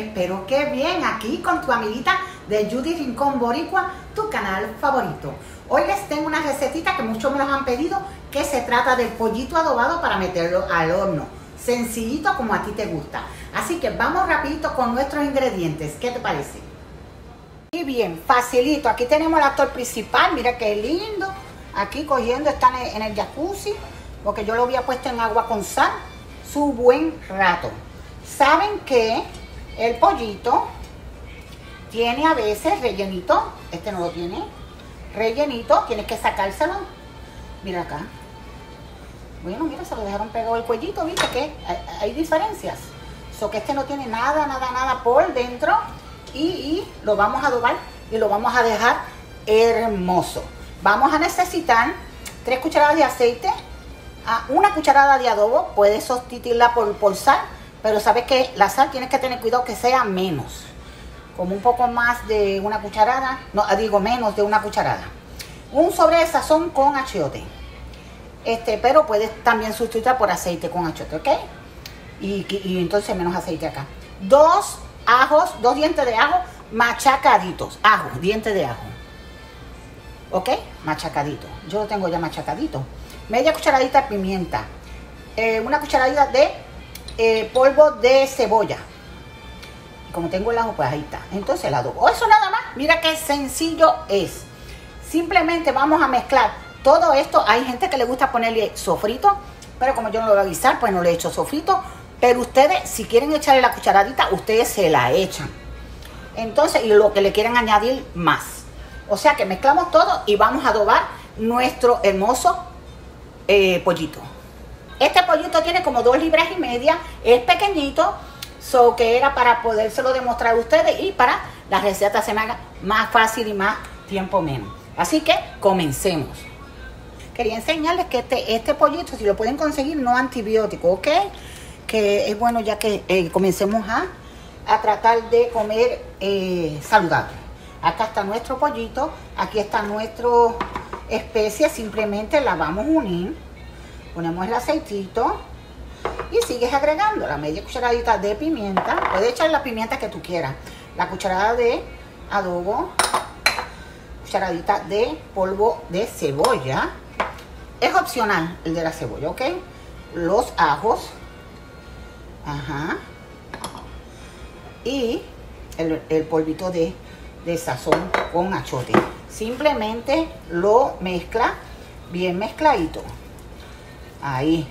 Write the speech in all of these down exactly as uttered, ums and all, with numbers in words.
Espero que bien, aquí con tu amiguita de Judy Rincón Boricua, tu canal favorito. Hoy les tengo una recetita que muchos me los han pedido, que se trata del pollito adobado para meterlo al horno. Sencillito como a ti te gusta. Así que vamos rapidito con nuestros ingredientes. ¿Qué te parece? Y bien, facilito. Aquí tenemos el actor principal. Mira qué lindo. Aquí cogiendo, está en el jacuzzi, porque yo lo había puesto en agua con sal su buen rato. Saben que el pollito tiene a veces rellenito. Este no lo tiene. Rellenito, tienes que sacárselo. Mira acá. Bueno, mira, se lo dejaron pegado el cuellito, ¿viste? Que hay, hay diferencias. So que este no tiene nada, nada, nada por dentro. Y, y lo vamos a adobar y lo vamos a dejar hermoso. Vamos a necesitar tres cucharadas de aceite, a una cucharada de adobo. Puedes sustituirla por, por sal, pero sabes que la sal tienes que tener cuidado que sea menos. Como un poco más de una cucharada, no, digo menos de una cucharada. Un sobre de sazón con achiote. Este, pero puedes también sustituir por aceite con achiote, ¿ok? Y, y, y entonces menos aceite acá. Dos ajos, dos dientes de ajo machacaditos. Ajo, dientes de ajo. ¿Ok? Machacadito. Yo lo tengo ya machacadito. Media cucharadita de pimienta. Eh, una cucharadita de eh, polvo de cebolla. Como tengo el ajo, pues ahí está. Entonces el adobo. Eso nada más. Mira qué sencillo es. Simplemente vamos a mezclar todo esto. Hay gente que le gusta ponerle sofrito, pero como yo no lo voy a guisar, pues no le he hecho sofrito. Pero ustedes, si quieren echarle la cucharadita, ustedes se la echan. Entonces, y lo que le quieran añadir más. O sea que mezclamos todo y vamos a adobar nuestro hermoso eh, pollito. Este pollito tiene como dos libras y media. Es pequeñito. So que era para podérselo demostrar a ustedes y para la receta se me haga más fácil y más tiempo menos. Así que comencemos. Quería enseñarles que este, este pollito, si lo pueden conseguir, no antibiótico, ¿ok? Que es bueno ya que eh, comencemos a, a tratar de comer eh, saludable. Acá está nuestro pollito, aquí está nuestra especia, simplemente la vamos a unir. Ponemos el aceitito y sigues agregando la media cucharadita de pimienta. Puedes echar la pimienta que tú quieras. La cucharada de adobo, cucharadita de polvo de cebolla. Es opcional el de la cebolla, ¿ok? Los ajos. Ajá. Y el, el polvito de, de sazón con achiote. Simplemente lo mezcla bien mezcladito. Ahí.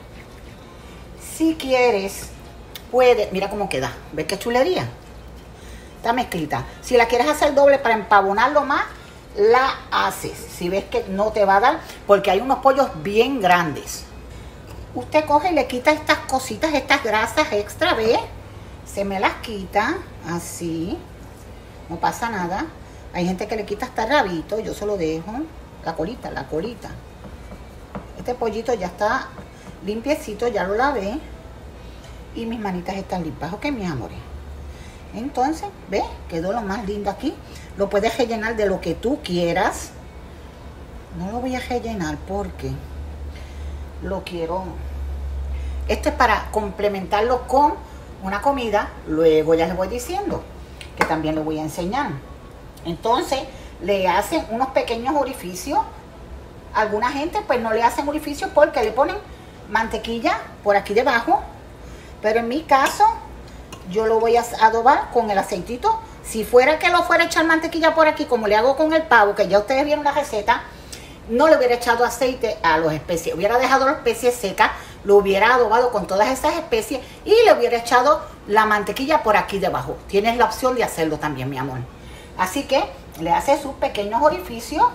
Si quieres, puedes, mira cómo queda. ¿Ves qué chulería? Está mezclita. Si la quieres hacer doble para empavonarlo más, la haces. Si ves que no te va a dar, porque hay unos pollos bien grandes. Usted coge y le quita estas cositas, estas grasas extra, ¿ve? Se me las quita, así. No pasa nada. Hay gente que le quita hasta el rabito, yo se lo dejo. La colita, la colita. Este pollito ya está limpiecito, ya lo lavé. Y mis manitas están limpias, ¿ok, mis amores? Entonces, ¿ves? Quedó lo más lindo aquí. Lo puedes rellenar de lo que tú quieras. No lo voy a rellenar porque lo quiero. Esto es para complementarlo con una comida. Luego ya les voy diciendo que también les voy a enseñar. Entonces, le hacen unos pequeños orificios. Alguna gente pues no le hacen orificios porque le ponen mantequilla por aquí debajo. Pero en mi caso, yo lo voy a adobar con el aceitito. Si fuera que lo fuera a echar mantequilla por aquí, como le hago con el pavo, que ya ustedes vieron la receta, no le hubiera echado aceite a las especies. Hubiera dejado las especies secas, lo hubiera adobado con todas esas especies y le hubiera echado la mantequilla por aquí debajo. Tienes la opción de hacerlo también, mi amor. Así que le hace sus pequeños orificios.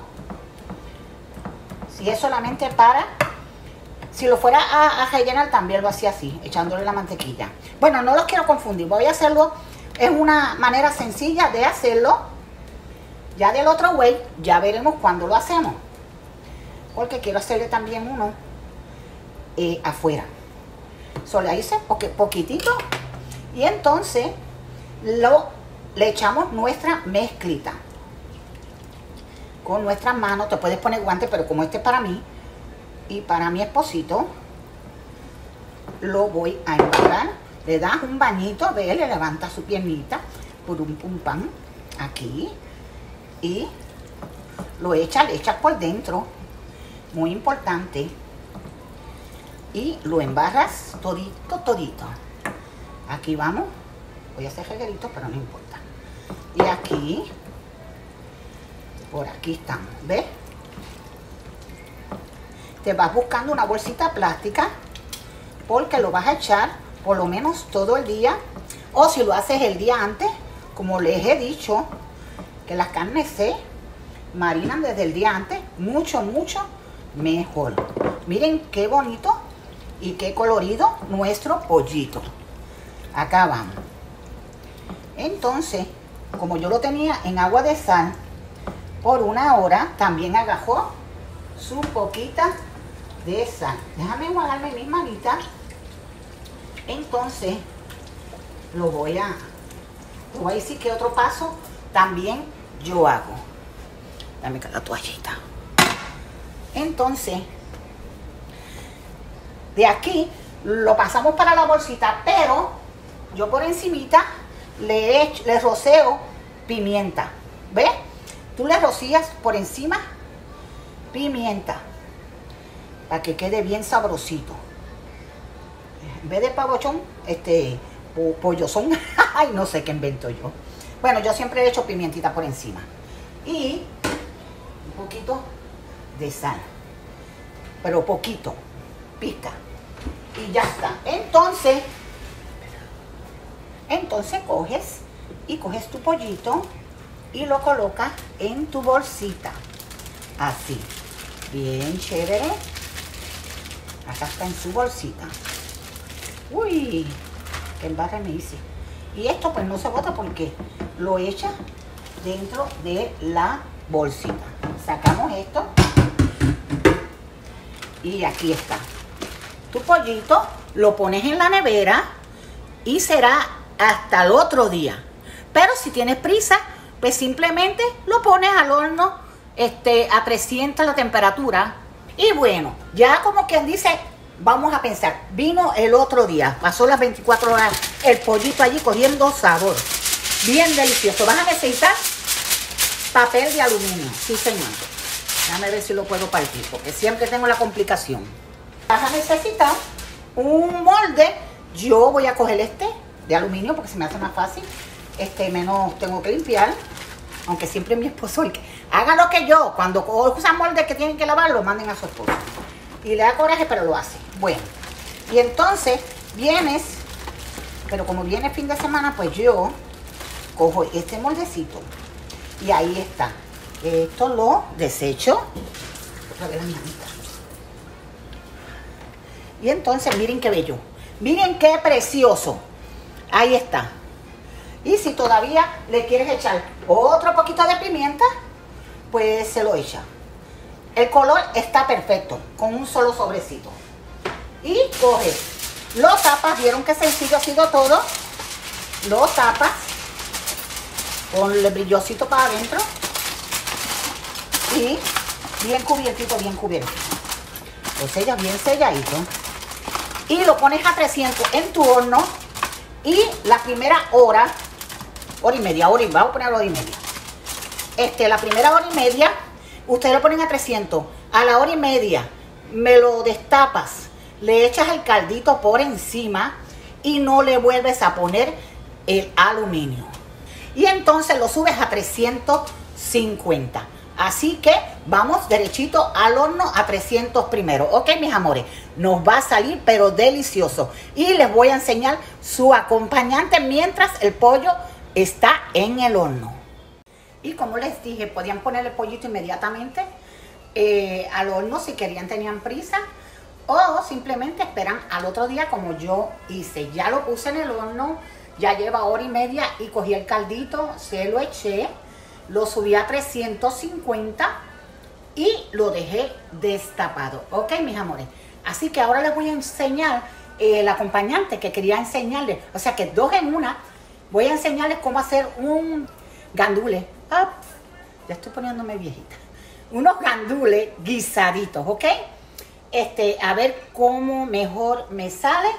Si es solamente para... Si lo fuera a, a rellenar, también lo hacía así, echándole la mantequilla. Bueno, no los quiero confundir. Voy a hacerlo. Es una manera sencilla de hacerlo. Ya del otro way, ya veremos cuándo lo hacemos. Porque quiero hacerle también uno eh, afuera. Solo le hice poque, poquitito. Y entonces lo, le echamos nuestra mezclita. Con nuestras manos. Te puedes poner guantes, pero como este es para mí y para mi esposito, lo voy a embarrar le das un bañito, ve, le levantas su piernita, purum pum pam, aquí, y lo echas, le echas por dentro, muy importante, y lo embarras todito, todito. Aquí vamos, voy a hacer regueritos, pero no importa. Y aquí, por aquí estamos, ¿ves? Te vas buscando una bolsita plástica porque lo vas a echar por lo menos todo el día, o si lo haces el día antes, como les he dicho, que las carnes se marinan desde el día antes, mucho, mucho mejor. Miren qué bonito y qué colorido nuestro pollito. Acá vamos. Entonces, como yo lo tenía en agua de sal por una hora, también agajó su poquita de sal. Déjame enjuagarme mis manitas. Entonces, lo voy a, lo voy a decir que otro paso también yo hago. Dame la toallita. Entonces, de aquí lo pasamos para la bolsita, pero yo por encimita le, echo, le roceo pimienta. ¿Ves? Tú le rocías por encima pimienta para que quede bien sabrosito. En vez de pavochón, este po, pollozón. Ay, no sé qué invento yo. Bueno, yo siempre le echo pimientita por encima. Y un poquito de sal. Pero poquito. Pica. Y ya está. Entonces, entonces coges y coges tu pollito y lo colocas en tu bolsita. Así. Bien chévere. Acá está en su bolsita. Uy, qué embarre me hice. Y esto pues no se bota porque lo echa dentro de la bolsita. Sacamos esto. Y aquí está. Tu pollito lo pones en la nevera y será hasta el otro día. Pero si tienes prisa, pues simplemente lo pones al horno este, a trescientos la temperatura. Y bueno, ya como quien dice, vamos a pensar, vino el otro día, pasó las veinticuatro horas, el pollito allí cogiendo sabor. Bien delicioso. Vas a necesitar papel de aluminio. Sí, señor. Déjame ver si lo puedo partir, porque siempre tengo la complicación. Vas a necesitar un molde. Yo voy a coger este de aluminio porque se me hace más fácil. Este menos tengo que limpiar. Aunque siempre mi esposo el que haga lo que yo. Cuando usan moldes que tienen que lavarlo, manden a su esposo. Y le da coraje, pero lo hace. Bueno, y entonces vienes, pero como viene fin de semana, pues yo cojo este moldecito. Y ahí está. Esto lo desecho. Otra vez la manita. Y entonces miren qué bello. Miren qué precioso. Ahí está. Y si todavía le quieres echar otro poquito de pimienta, pues se lo echa. El color está perfecto, con un solo sobrecito. Y coges, lo tapas, vieron qué sencillo ha sido todo. Lo tapas, con el brillosito para adentro. Y bien cubiertito, bien cubierto. Lo sellas bien selladito. Y lo pones a trescientos en tu horno. Y la primera hora, hora y media, hora y vamos a poner hora y media. Este, la primera hora y media, ustedes lo ponen a trescientos. A la hora y media, me lo destapas, le echas el caldito por encima y no le vuelves a poner el aluminio. Y entonces lo subes a trescientos cincuenta. Así que vamos derechito al horno a trescientos primero. Ok, mis amores, nos va a salir pero delicioso. Y les voy a enseñar su acompañante mientras el pollo está en el horno. Y como les dije, podían poner el pollito inmediatamente eh, al horno si querían, tenían prisa. O simplemente esperan al otro día como yo hice. Ya lo puse en el horno, ya lleva hora y media y cogí el caldito, se lo eché. Lo subí a trescientos cincuenta y lo dejé destapado. Ok, mis amores. Así que ahora les voy a enseñar eh, el acompañante que quería enseñarles. O sea que dos en una. Voy a enseñarles cómo hacer un gandule. Oh, ya estoy poniéndome viejita. Unos gandules guisaditos, ¿ok? Este, a ver cómo mejor me sale.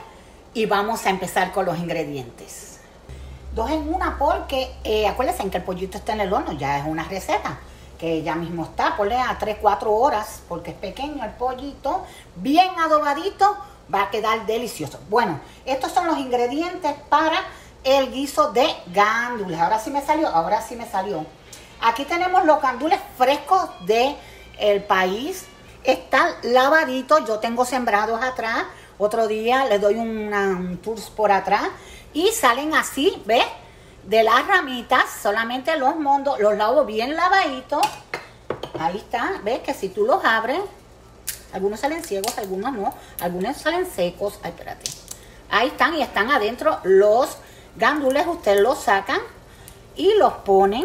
y vamos a empezar con los ingredientes. Dos en una porque eh, acuérdense que el pollito está en el horno, ya es una receta que ya mismo está, ponle a tres cuatro horas porque es pequeño el pollito, bien adobadito, va a quedar delicioso. Bueno, estos son los ingredientes para el guiso de gandules. Ahora sí me salió, ahora sí me salió. Aquí tenemos los gandules frescos del país. Están lavaditos, yo tengo sembrados atrás. Otro día les doy una, un tour por atrás. Y salen así, ¿ves? De las ramitas, solamente los mondos, los lavo bien lavaditos. Ahí está, ¿ves? Que si tú los abres, algunos salen ciegos, algunos no. Algunos salen secos. Ay, espérate. Ahí están y están adentro los gandules. Ustedes los sacan y los ponen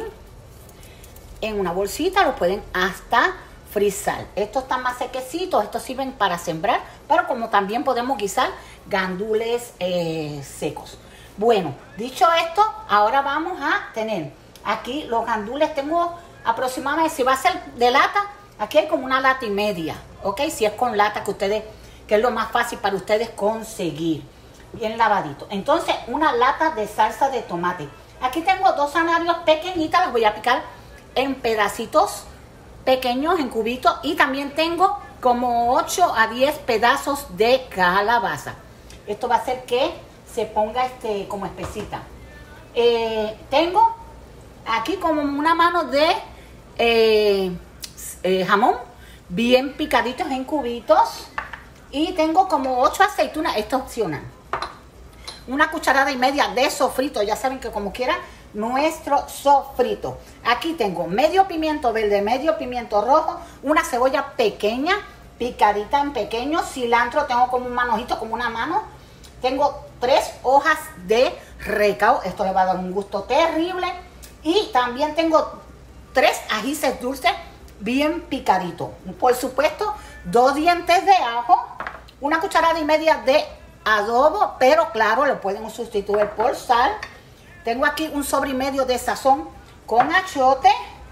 en una bolsita, los pueden hasta frizar. Estos están más sequecitos, estos sirven para sembrar, pero como también podemos guisar gandules eh, secos. Bueno, dicho esto, ahora vamos a tener aquí los gandules. Tengo aproximadamente, si va a ser de lata, aquí hay como una lata y media, ¿ok? Si es con lata, que ustedes, que es lo más fácil para ustedes conseguir, bien lavadito. Entonces, una lata de salsa de tomate. Aquí tengo dos zanahorias pequeñitas, las voy a picar en pedacitos pequeños, en cubitos, y también tengo como ocho a diez pedazos de calabaza. Esto va a hacer que se ponga este como espesita. Eh, tengo aquí como una mano de eh, eh, jamón bien picaditos en cubitos, y tengo como ocho aceitunas, esto es opcional. Una cucharada y media de sofrito, ya saben que como quieran nuestro sofrito. Aquí tengo medio pimiento verde, medio pimiento rojo, una cebolla pequeña, picadita en pequeño, cilantro, tengo como un manojito, como una mano. Tengo tres hojas de recao, esto le va a dar un gusto terrible. Y también tengo tres ajíes dulces bien picaditos. Por supuesto, dos dientes de ajo, una cucharada y media de adobo, pero claro, lo pueden sustituir por sal. Tengo aquí un sobre y medio de sazón con achiote.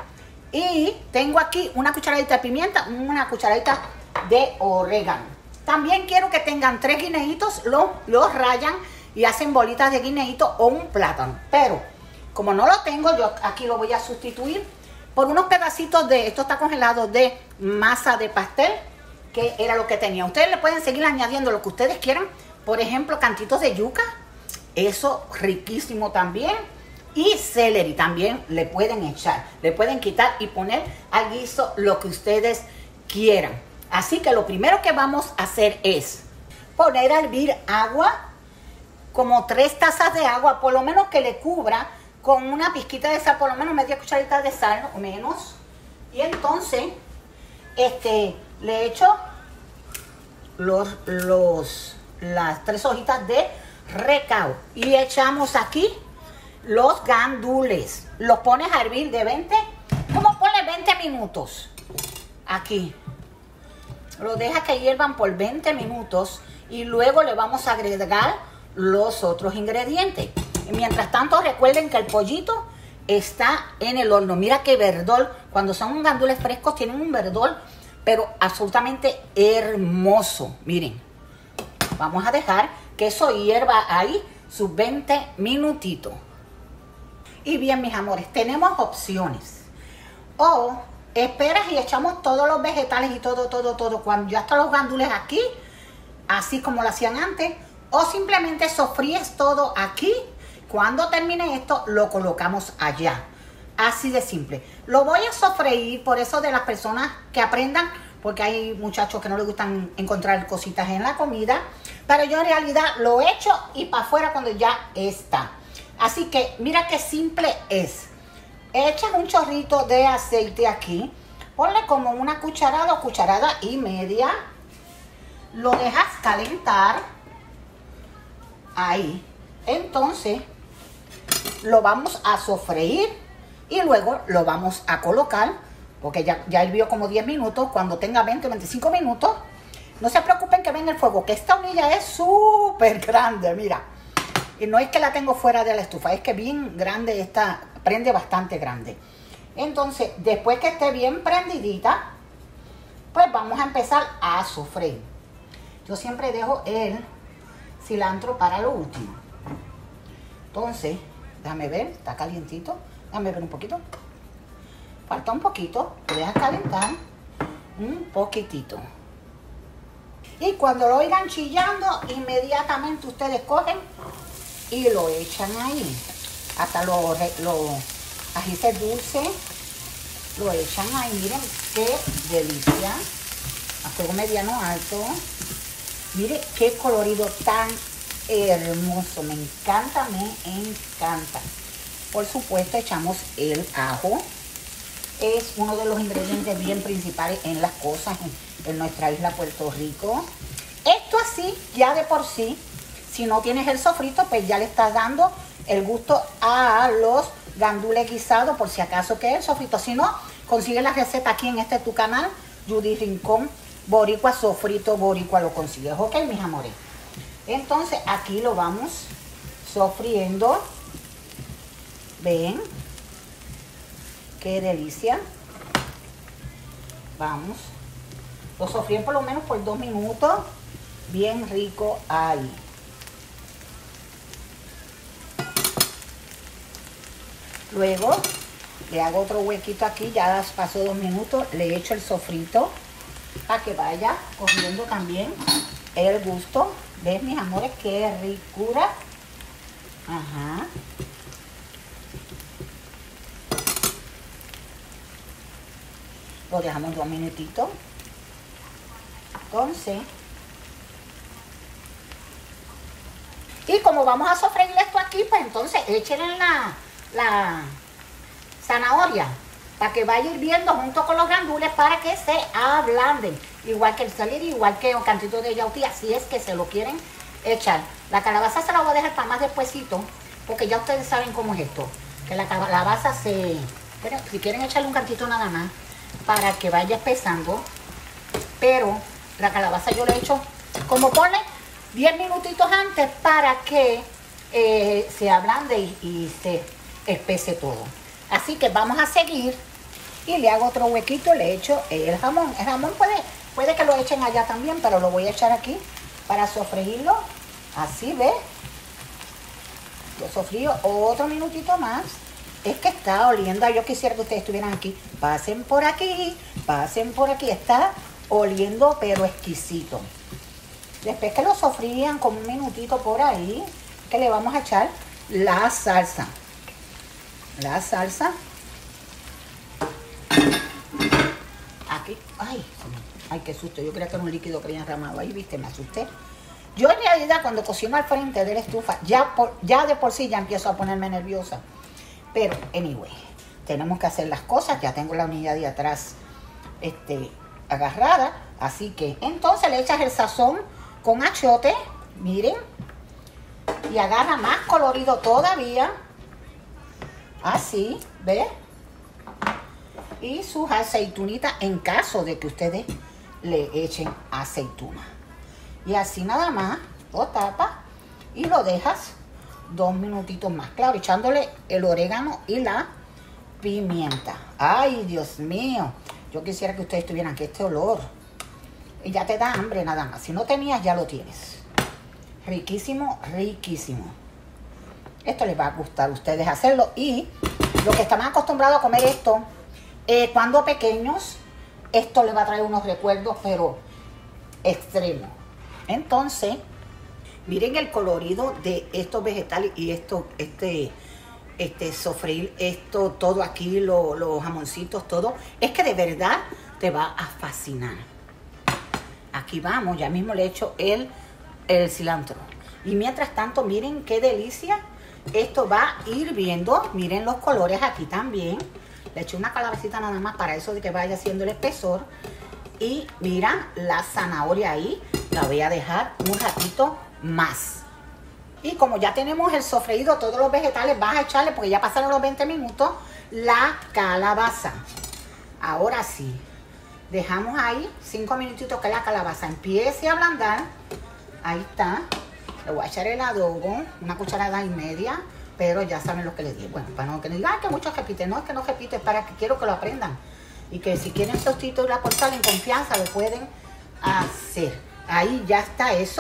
Y tengo aquí una cucharadita de pimienta, una cucharadita de orégano. También quiero que tengan tres guineitos, los, los rayan y hacen bolitas de guineíto o un plátano. Pero como no lo tengo, yo aquí lo voy a sustituir por unos pedacitos de, esto está congelado, de masa de pastel, que era lo que tenía. Ustedes le pueden seguir añadiendo lo que ustedes quieran. Por ejemplo, cantitos de yuca. Eso riquísimo también. Y celery también le pueden echar. Le pueden quitar y poner al guiso lo que ustedes quieran. Así que lo primero que vamos a hacer es poner a hervir agua. Como tres tazas de agua. Por lo menos que le cubra con una pizquita de sal. Por lo menos media cucharadita de sal o menos. Y entonces este, le echo los, los, las tres hojitas de recao y echamos aquí los gandules. Los pones a hervir de veinte, como ponle veinte minutos. Aquí lo dejas que hiervan por veinte minutos y luego le vamos a agregar los otros ingredientes. Y mientras tanto, recuerden que el pollito está en el horno. Mira qué verdor, cuando son gandules frescos tienen un verdor, pero absolutamente hermoso. Miren, vamos a dejar que eso hierva ahí sus veinte minutitos. Y bien, mis amores, tenemos opciones. O esperas y echamos todos los vegetales y todo, todo, todo, cuando ya están los gandules aquí, así como lo hacían antes. O simplemente sofríes todo aquí. Cuando termine esto, lo colocamos allá. Así de simple. Lo voy a sofreír, por eso de las personas que aprendan, porque hay muchachos que no les gustan encontrar cositas en la comida. Pero yo en realidad lo echo y para afuera cuando ya está. Así que mira qué simple es. Echas un chorrito de aceite aquí. Ponle como una cucharada o cucharada y media. Lo dejas calentar. Ahí. Entonces lo vamos a sofreír y luego lo vamos a colocar, porque ya, ya hirvió como diez minutos. Cuando tenga veinte o veinticinco minutos, no se preocupen que venga el fuego, que esta hornilla es súper grande, mira. Y no es que la tengo fuera de la estufa, es que bien grande esta, prende bastante grande. Entonces, después que esté bien prendidita, pues vamos a empezar a sofreír. Yo siempre dejo el cilantro para lo último. Entonces, déjame ver, está calientito. Déjame ver un poquito. Falta un poquito, lo dejas calentar un poquitito. Y cuando lo oigan chillando, inmediatamente ustedes cogen y lo echan ahí. Hasta los lo, ajíes dulces lo echan ahí. Miren qué delicia. A fuego mediano alto. Miren qué colorido tan hermoso. Me encanta, me encanta. Por supuesto, echamos el ajo. Es uno de los ingredientes bien principales en las cosas en, en nuestra isla Puerto Rico. Esto así, ya de por sí, si no tienes el sofrito, pues ya le estás dando el gusto a los gandules guisados, por si acaso que es el sofrito. Si no, consigue la receta aquí en este tu canal, Judy Rincón Boricua, sofrito boricua, lo consigues, ¿ok, mis amores? Entonces, aquí lo vamos sofriendo. ¿Ven? Qué delicia. Vamos. Lo sofríen por lo menos por dos minutos. Bien rico ahí. Luego le hago otro huequito aquí. Ya pasó dos minutos. Le echo el sofrito para que vaya cogiendo también el gusto. ¿Ves, mis amores? Qué ricura. Ajá. Lo dejamos dos minutitos. Entonces, y como vamos a sofreír esto aquí, pues entonces échenle la, la zanahoria para que vaya hirviendo junto con los gandules para que se ablanden. Igual que el celery, igual que un cantito de yautía, si es que se lo quieren echar. La calabaza se la voy a dejar para más despuesito, porque ya ustedes saben cómo es esto. Que la calabaza se... Pero si quieren echarle un cantito nada más, para que vaya espesando, pero la calabaza yo le echo como pone diez minutitos antes para que eh, se ablande y, y se espese todo. Así que vamos a seguir y le hago otro huequito, le echo el jamón. El jamón puede, puede que lo echen allá también, pero lo voy a echar aquí para sofreírlo. Así, ¿ves? Lo sofrío otro minutito más. Es que está oliendo, yo quisiera que ustedes estuvieran aquí. Pasen por aquí, pasen por aquí. Está oliendo, pero exquisito. Después que lo sofrían con un minutito por ahí, que le vamos a echar la salsa. La salsa. Aquí. Ay, ay, qué susto. Yo creía que era un líquido que había enramado ahí, viste, me asusté. Yo en realidad cuando cocino al frente de la estufa, ya, por, ya de por sí ya empiezo a ponerme nerviosa. Pero, anyway, tenemos que hacer las cosas. Ya tengo la unidad de atrás este, agarrada. Así que, entonces le echas el sazón con achiote. Miren. Y agarra más colorido todavía. Así, ¿ves? Y sus aceitunitas en caso de que ustedes le echen aceituna. Y así nada más, lo tapas y lo dejas dos minutitos más. Claro, echándole el orégano y la pimienta. Ay, Dios mío. Yo quisiera que ustedes tuvieran que este olor. Y ya te da hambre nada más. Si no tenías, ya lo tienes. Riquísimo, riquísimo. Esto les va a gustar a ustedes hacerlo. Y los que estaban acostumbrados a comer esto, eh, cuando pequeños, esto les va a traer unos recuerdos, pero extremos. Entonces, miren el colorido de estos vegetales y esto, este, este sofreír, esto, todo aquí, lo, los jamoncitos, todo. Es que de verdad te va a fascinar. Aquí vamos, ya mismo le echo el, el cilantro. Y mientras tanto, miren qué delicia. Esto va hirviendo. Miren los colores aquí también. Le eché una calabacita nada más para eso de que vaya haciendo el espesor. Y mira la zanahoria ahí. La voy a dejar un ratito más. Y como ya tenemos el sofreído, todos los vegetales, vas a echarle, porque ya pasaron los veinte minutos, la calabaza. Ahora sí, dejamos ahí cinco minutitos que la calabaza empiece a ablandar. Ahí está. Le voy a echar el adobo, una cucharada y media, pero ya saben lo que les digo. Bueno, para no que no digan que muchos repiten, no es que no repito, es para que quiero que lo aprendan. Y que si quieren sustituir la cortar en confianza, lo pueden hacer. Ahí ya está eso.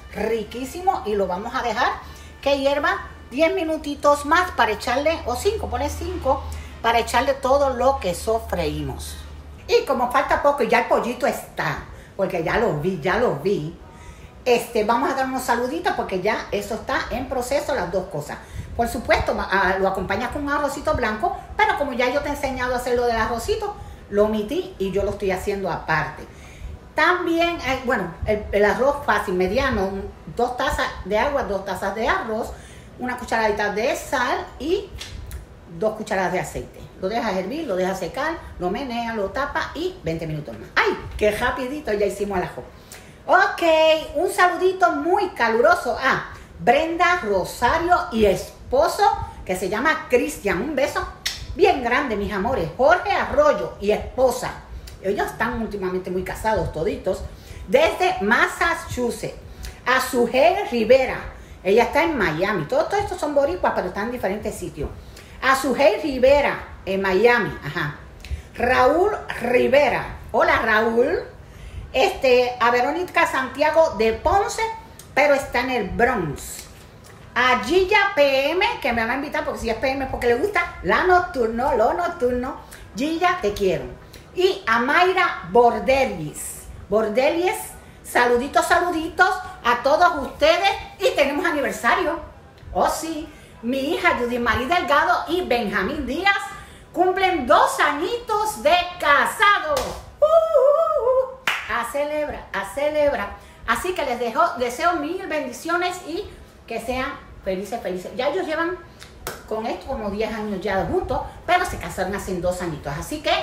riquísimo y lo vamos a dejar que hierva diez minutitos más para echarle, o cinco, ponle cinco, para echarle todo lo que sofreímos. Y como falta poco y ya el pollito está, porque ya lo vi, ya lo vi, este, vamos a dar unos saluditos porque ya eso está en proceso, las dos cosas. Por supuesto, lo acompañas con un arrocito blanco, pero como ya yo te he enseñado a hacer lo del arrocito, lo omití y yo lo estoy haciendo aparte. También, eh, bueno, el, el arroz fácil, mediano, dos tazas de agua, dos tazas de arroz, una cucharadita de sal y dos cucharadas de aceite. Lo dejas hervir, lo dejas secar, lo meneas, lo tapas y veinte minutos más. ¡Ay! ¡Qué rapidito ya hicimos el ajo! Ok, un saludito muy caluroso a Brenda Rosario y esposo que se llama Cristian. Un beso bien grande, mis amores. Jorge Arroyo y esposa. Ellos están últimamente muy casados toditos. Desde Massachusetts. A Sujel Rivera. Ella está en Miami. Todos, todos estos son boricuas, pero están en diferentes sitios. A Sujel Rivera en Miami. Ajá. Raúl Rivera. Hola, Raúl. Este, a Verónica Santiago de Ponce, pero está en el Bronx. A Gilla P M, que me va a invitar porque si es P M porque le gusta la nocturno, lo nocturno. Gilla, te quiero. Y a Mayra Bordelis. Bordelis, saluditos, saluditos a todos ustedes. Y tenemos aniversario. Oh, sí. Mi hija Judy Marie Delgado y Benjamín Díaz cumplen dos añitos de casados. Uh, uh, uh. A celebrar, a celebrar. Así que les dejo, deseo mil bendiciones y que sean felices, felices. Ya ellos llevan con esto como diez años ya juntos, pero se casaron hace dos añitos. Así que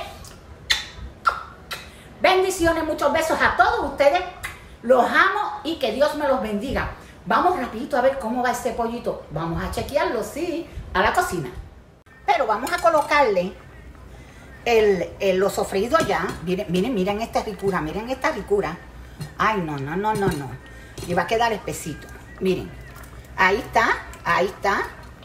bendiciones, muchos besos a todos ustedes. Los amo y que Dios me los bendiga. Vamos rapidito a ver cómo va este pollito. Vamos a chequearlo, sí, a la cocina. Pero vamos a colocarle El, el, lo sofreído ya. Miren, miren, miren esta ricura, miren esta ricura. Ay, no, no, no, no, no. Y va a quedar espesito. Miren, ahí está, ahí está.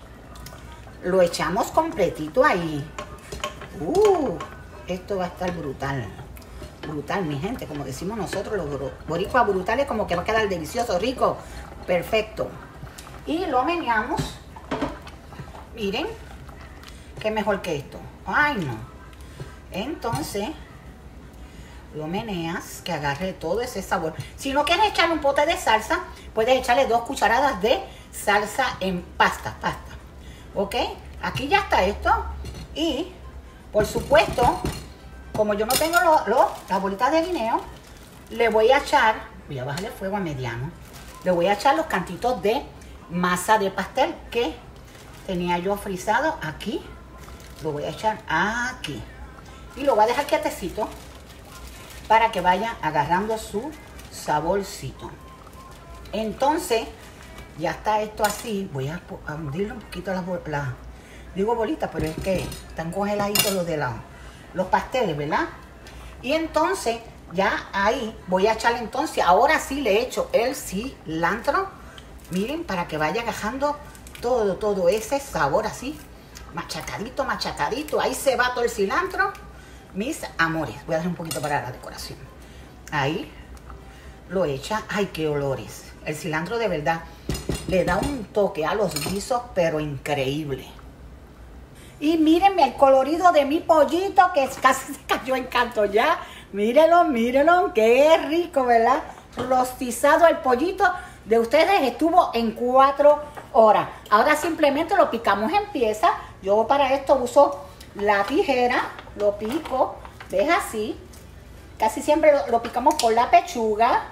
Lo echamos completito ahí. Uh, esto va a estar brutal. Brutal, mi gente, como decimos nosotros los boricuas brutales, como que va a quedar delicioso, rico, perfecto. Y lo meneamos. Miren, qué mejor que esto. Ay, no. Entonces, lo meneas, que agarre todo ese sabor. Si no quieres echarle un pote de salsa, puedes echarle dos cucharadas de salsa en pasta, pasta. ¿Ok? Aquí ya está esto. Y, por supuesto, como yo no tengo lo, lo, las bolitas de guineo, le voy a echar, voy a bajarle fuego a mediano, le voy a echar los cantitos de masa de pastel que tenía yo frisado aquí. Lo voy a echar aquí. Y lo voy a dejar quietecito para que vaya agarrando su saborcito. Entonces, ya está esto así. Voy a, a hundirle un poquito las bolitas. Digo bolitas, pero es que están congeladitos los de la, los pasteles, ¿verdad? Y entonces, ya ahí voy a echarle entonces, ahora sí le echo el cilantro. Miren, para que vaya agarrando todo, todo ese sabor así. Machacadito, machacadito. Ahí se va todo el cilantro. Mis amores, voy a dar un poquito para la decoración. Ahí lo echa. Ay, qué olores. El cilantro de verdad le da un toque a los guisos, pero increíble. Y mírenme el colorido de mi pollito que casi se cayó en canto ya. Mírenlo, mírenlo, qué rico, ¿verdad? Rostizado el pollito de ustedes estuvo en cuatro horas. Ahora simplemente lo picamos en piezas. Yo para esto uso la tijera, lo pico, ¿ves? Así. Casi siempre lo, lo picamos por la pechuga.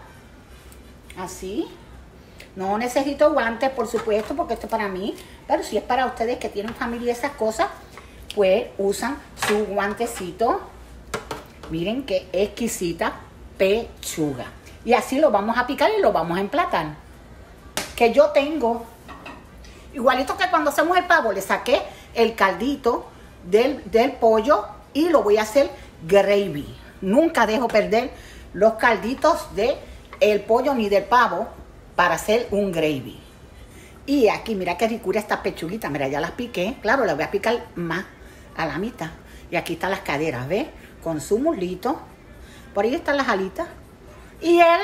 Así. No necesito guantes, por supuesto, porque esto es para mí. Pero si es para ustedes que tienen familia y esas cosas, pues usan su guantecito. Miren qué exquisita pechuga. Y así lo vamos a picar y lo vamos a emplatar. Que yo tengo, igualito que cuando hacemos el pavo, le saqué el caldito del, del pollo y lo voy a hacer gravy. Nunca dejo perder los calditos del pollo ni del pavo para hacer un gravy. Y aquí, mira qué ricura esta pechuguita. Mira, ya las piqué. Claro, las voy a picar más a la mitad. Y aquí están las caderas, ¿ves? Con su muslito. Por ahí están las alitas. Y el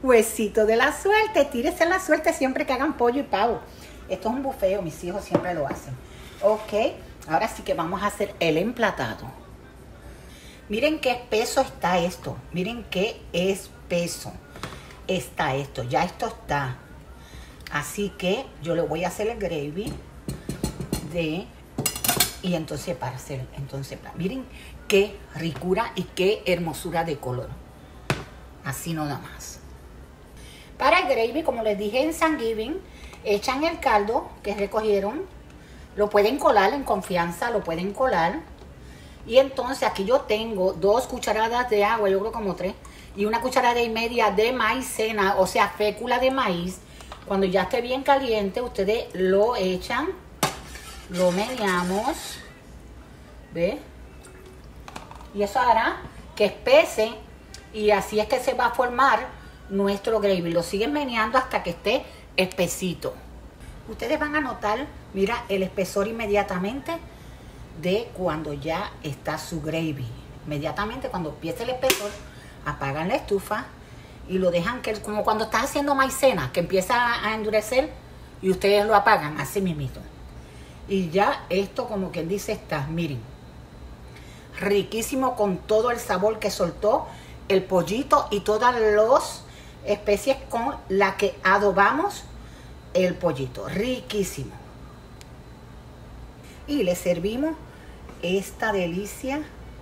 Huesito de la suerte, tírese la suerte siempre que hagan pollo y pavo. Esto es un bufeo, mis hijos siempre lo hacen. Ok, ahora sí que vamos a hacer el emplatado. Miren qué espeso está esto, miren qué espeso está esto, ya esto está. Así que yo le voy a hacer el gravy de... Y entonces para hacer, entonces, miren qué ricura y qué hermosura de color. Así nada más. Para el gravy, como les dije en Thanksgiving, echan el caldo que recogieron. Lo pueden colar en confianza, lo pueden colar. Y entonces aquí yo tengo dos cucharadas de agua, yo creo como tres. Y una cucharada y media de maicena, o sea, fécula de maíz. Cuando ya esté bien caliente, ustedes lo echan. Lo meneamos, ¿ve? Y eso hará que espese y así es que se va a formar nuestro gravy. Lo siguen meneando hasta que esté espesito. Ustedes van a notar, mira, el espesor inmediatamente de cuando ya está su gravy. Inmediatamente cuando empiece el espesor, apagan la estufa y lo dejan que, como cuando estás haciendo maicena, que empieza a endurecer y ustedes lo apagan, así mismito. Y ya esto, como quien dice, está, miren, riquísimo con todo el sabor que soltó el pollito y todas las especies con las que adobamos el pollito. Riquísimo. Y le servimos esta delicia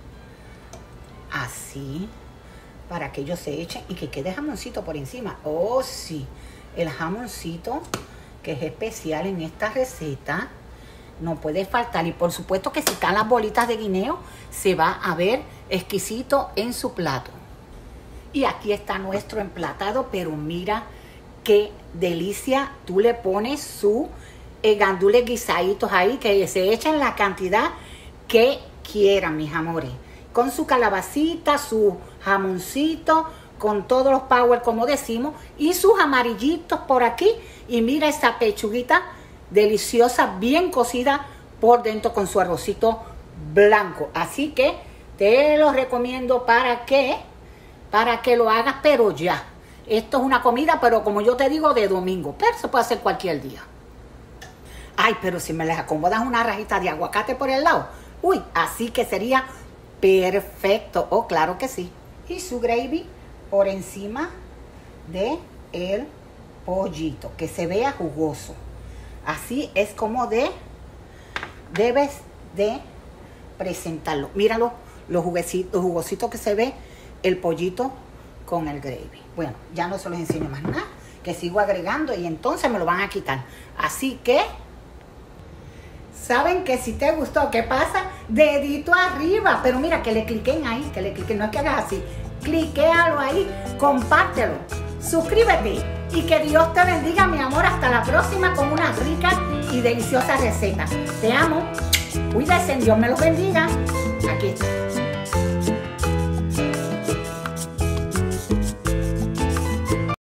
así, para que ellos se echen y que quede jamoncito por encima. Oh, sí, el jamoncito que es especial en esta receta. No puede faltar. Y por supuesto que si están las bolitas de guineo, se va a ver exquisito en su plato. Y aquí está nuestro emplatado, pero mira qué delicia. Tú le pones su eh, gandules guisaditos ahí, que se echan la cantidad que quieran, mis amores. Con su calabacita, su jamoncito, con todos los power, como decimos, y sus amarillitos por aquí. Y mira esa pechuguita deliciosa, bien cocida por dentro con su arrocito blanco. Así que te lo recomiendo para que, para que lo hagas, pero ya. Esto es una comida, pero como yo te digo, de domingo. Pero se puede hacer cualquier día. Ay, pero si me les acomodas una rajita de aguacate por el lado. Uy, así que sería perfecto. Oh, claro que sí. Y su gravy por encima de el pollito. Que se vea jugoso. Así es como de debes de presentarlo. Míralo, los juguecitos, los jugositos que se ve el pollito con el gravy. Bueno, ya no se los enseño más nada, que sigo agregando y entonces me lo van a quitar. Así que, ¿saben que si te gustó, qué pasa? Dedito arriba, pero mira, que le cliquen ahí, que le cliquen, no es que hagas así. Cliquéalo ahí, compártelo, suscríbete y que Dios te bendiga, mi amor. Hasta la próxima con una rica y deliciosa receta. Te amo, cuídense, Dios me los bendiga. Aquí está.